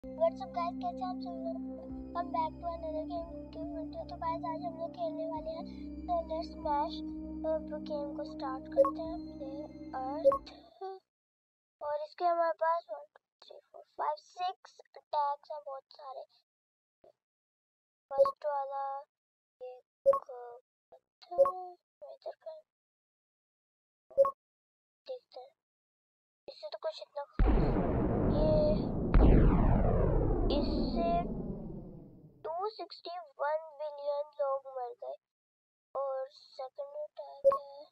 What's up guys, कैसे आप सब लोग? Come back to another game video. तो गाइस आज हम लोग खेलने वाले हैं तो लेट्स स्मैश। गेम को स्टार्ट करते हैं। प्ले अर्थ और इसके हमारे पास 1 2 3 4 5 6 अटैक्स हैं, बहुत सारे। फर्स्ट वाला एक पत्थर है, इधर का देखते हैं। इससे तो कुछ इतना खास ये इससे 261 बिलियन लोग मर गए। और सेकंड अटैक है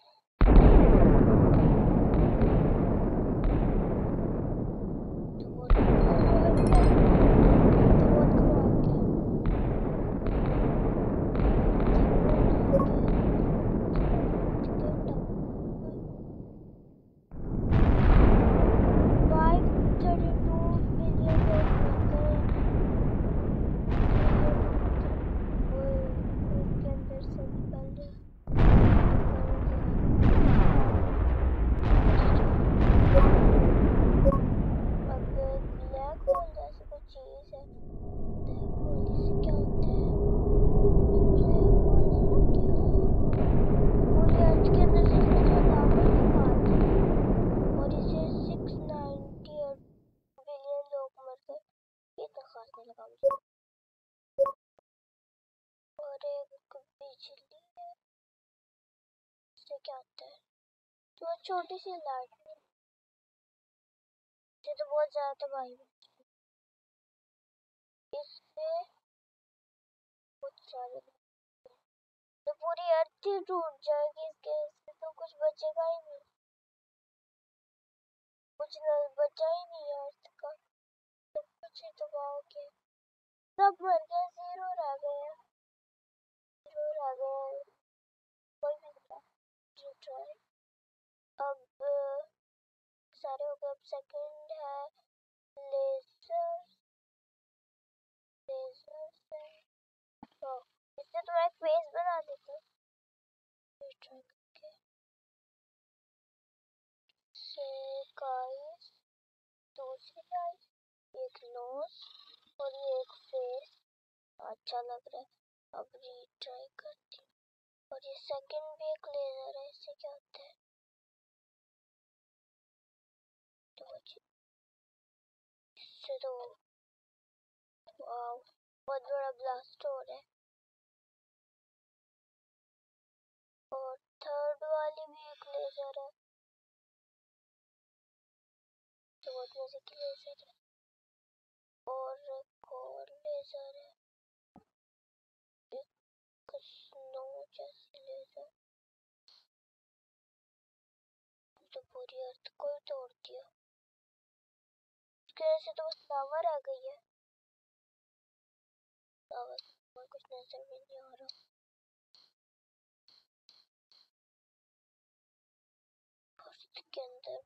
और एक बिजली है, इससे क्या होता है? तो छोटी सी लाइट से तो बहुत ज्यादा तबाही इससे बहुत सारे तो पूरी अर्थ ही टूट जाएगी। इसके तो कुछ बचेगा ही नहीं, कुछ बचा ही नहीं है अर्थ का। सब कुछ ही तबाह हो गया, सब मर गए, जीरो रह गए, कोई भी नहीं। अब सारे हो गए। अब सेकंड है लेजर से तो इससे तो मैं फेस बना देता हूँ। गाइस दूसरी आइज, एक नोज और ये एक फेस अच्छा लग रहा है। अब रीट्राई करती हूँ। और ये सेकंड भी एक लेजर है, इससे क्या होता है? तो इससे तो वाव बहुत बड़ा ब्लास्ट हो रहा है। और थर्ड वाली भी एक लेजर है, तो बहुत मजे की लेजर है। और एक और लेजर है, एक स्नो जैसी लेजर, तो पूरी अर्थ को ही तोड़ दिया। इसके वजह से तो बस लावा रह गई है। लावा और कुछ नजर भी नहीं आ रहा। के अंदर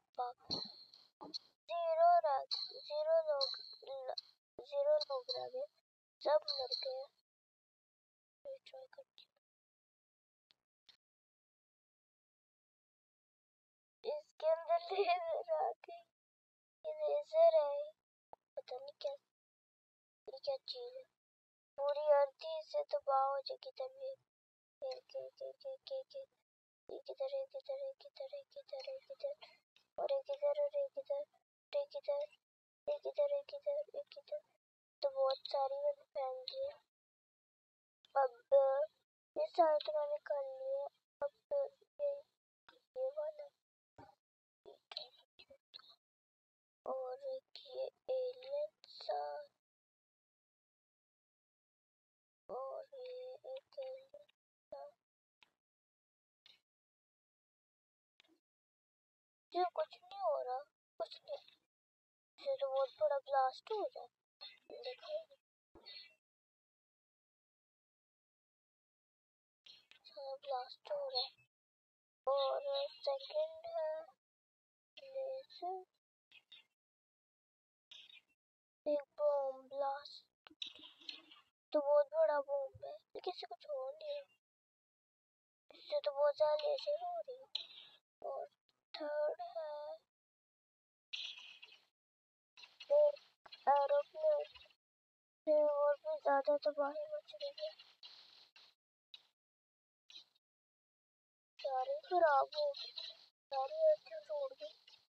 जीरो लोग रह गए, सब मर गए। ट्राई करती हूँ। इसके अंदर लेजर आ गई, ये लेजर है, पता नहीं क्या ये क्या चीज है। पूरी अर्थ से तबाह हो जाएगी तभी। किधर है, किधर है, किधर है, किधर है, किधर और एक इधर और एक इधर, एक इधर, एक इधर, एक इधर, एक इधर, तो बहुत सारी मैंने पहन ली है। अब ये सारे तो मैंने कर लिए। अब ये वाला और एक ये एलियन सा और ये एक एलियन सा, जो कुछ नहीं हो रहा, कुछ नहीं। ये तो बहुत बड़ा ब्लास्ट हो रहा है, देखो ब्लास्ट हो रहा है। और सेकंड है लेजर, एक बॉम्ब ब्लास्ट, तो बहुत बड़ा बॉम्ब है, लेकिन इससे कुछ हो नहीं है, इससे तो बहुत ज्यादा लेजर हो रही है। और थर्ड है एक एरोप्लेन ज्यादा तबाही मच रही है, सारे खराब हो गए, सारी अर्थी तोड़ दी।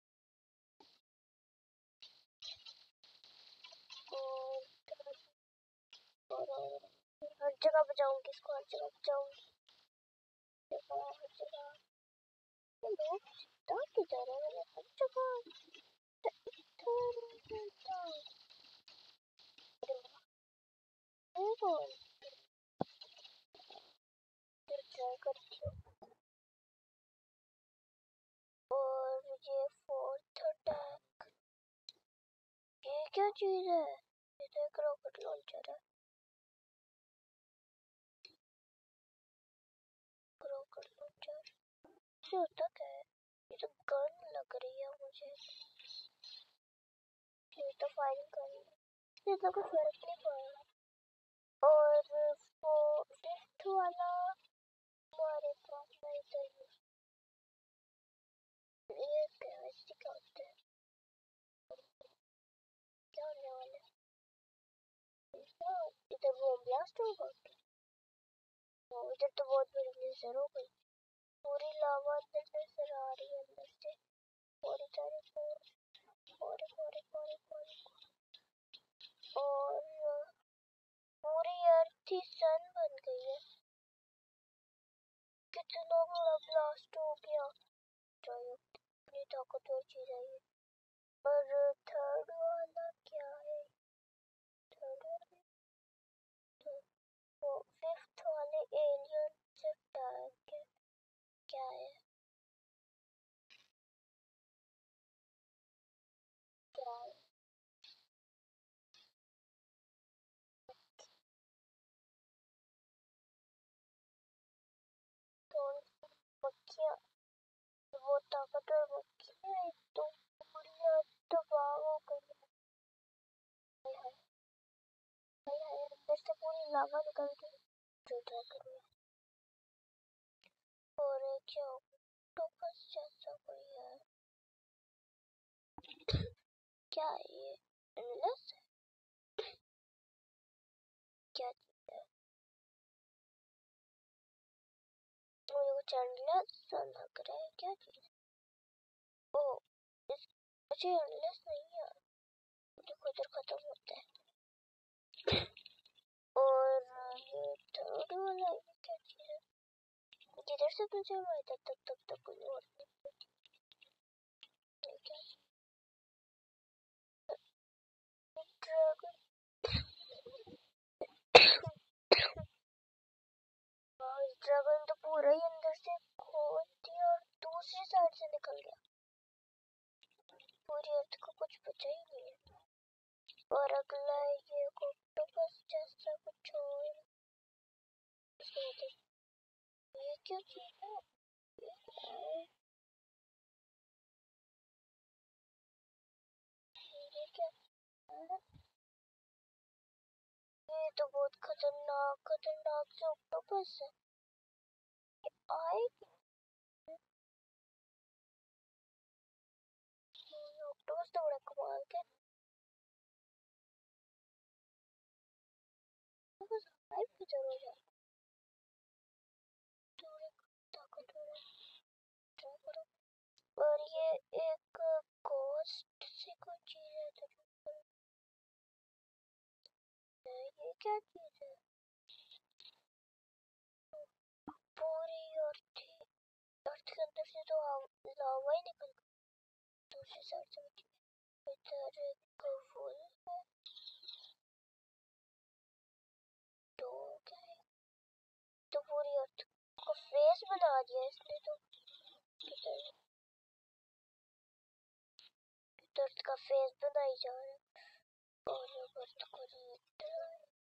और हर जगह बचाऊंगी इसको, हर जगह बचाऊंगी, हर जगह। लोग जीता किधर है, मैंने हर जगह ट्राई करती हूँ। और ये फोर्थ अटैक, ये क्या चीज है? ये तो एक रॉकेट लॉन्चर है। रॉकेट लॉन्चर से होता क्या है? ये तो गन लग रही है मुझे, ये तो फायरिंग कर रही है, इतना कुछ फर्क नहीं पड़ा। और वो फिफ्थ वाला हमारे पास नहीं था, ये कैसे क्या होता है, क्या होने वाला है? इधर बॉम्ब ब्लास्ट होगा, इधर तो बहुत बड़ी लेजर हो गई, पूरी लावा अंदर नजर आ रही है, अंदर से पूरी तरह और पूरी अर्थ ही सन बन गई है, कितना बड़ा ब्लास्ट हो गया। चाहिए इतनी ताकतवर चीज है ये। और थर्ड वाला क्या है? थर्ड वाले तो फिफ्थ वाले एलियन से अटैक क्या है? क्या है? कौन सी मक्खियाँ? वो ताकतवर मक्खियाँ है तो पूरी अर्थ तबाह हो गई है। हाय हाय हाय हाय, अंदर से पूरी लावा निकल गई। जो क्या करूँ? और क्या ऑक्टोपस जैसा कोई है, क्या है ये? एंडलेस है? क्या चीज है? मुझे कुछ एंडलेस सा लग रहा है, क्या चीज? ओ इस मुझे एंडलेस नहीं है, देखो इधर खत्म होता है। और ये थर्ड वाला ये क्या चीज है? जिधर से तुझे मैं इधर तक कोई और नहीं। क्या ड्रैगन? ड्रैगन तो पूरा ही अंदर से खोद दिया और दूसरी साइड से निकल गया, पूरी अर्थ को कुछ बचा ही नहीं है। और अगला ये ऑक्टोपस जैसा कुछ और, ये क्या चीज है? ये क्या है? ये तो बहुत खतरनाक से ऑक्टोपस है, आएगी। ऑक्टोपस तो बड़ा कमाल के, बस हाइप की जरूर है, थोड़ी ताकतवर है, ट्राई करो। और ये एक गोस्ट से कोई चीज है तो ये क्या चीज है? पूरी अर्थ के अंदर से तो लावा ही निकल गया, दूसरी साइड से इधर एक फूल है, तो क्या है? तो पूरी अर्थ को फेस बना दिया इसने तो, किधर अर्थ का फेस बनाई जा रहा है। और अर्थ को